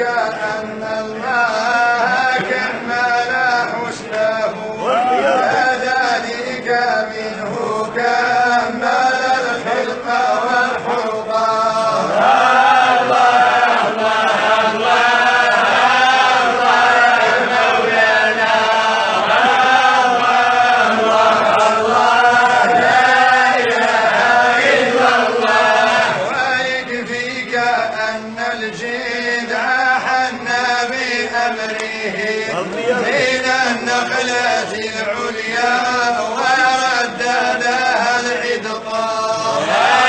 أن الله كمل حسنه كذلك منه كمل الخلق والخلقا. من النخلة العليا ورد لها العدقان.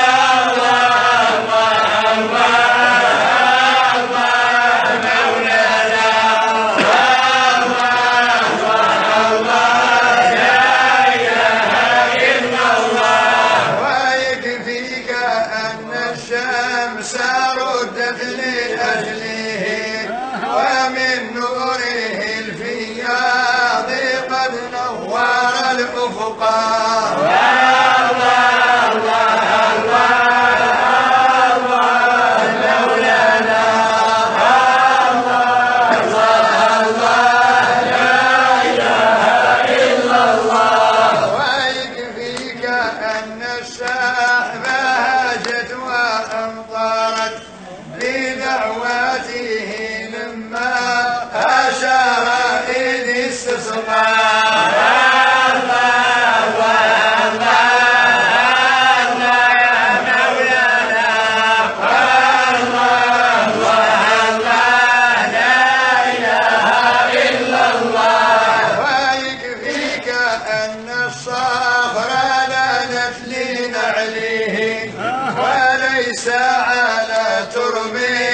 ويكفيك أن الشمس ردت لأجله ومن نوره الفياض قد نور الأفقا. ويكفيك أن السحب هاجت وأمطرت بدعواته لما أشار إذ استسقى. ويكفيك أن الصخر لانت لنعله وليس على تربه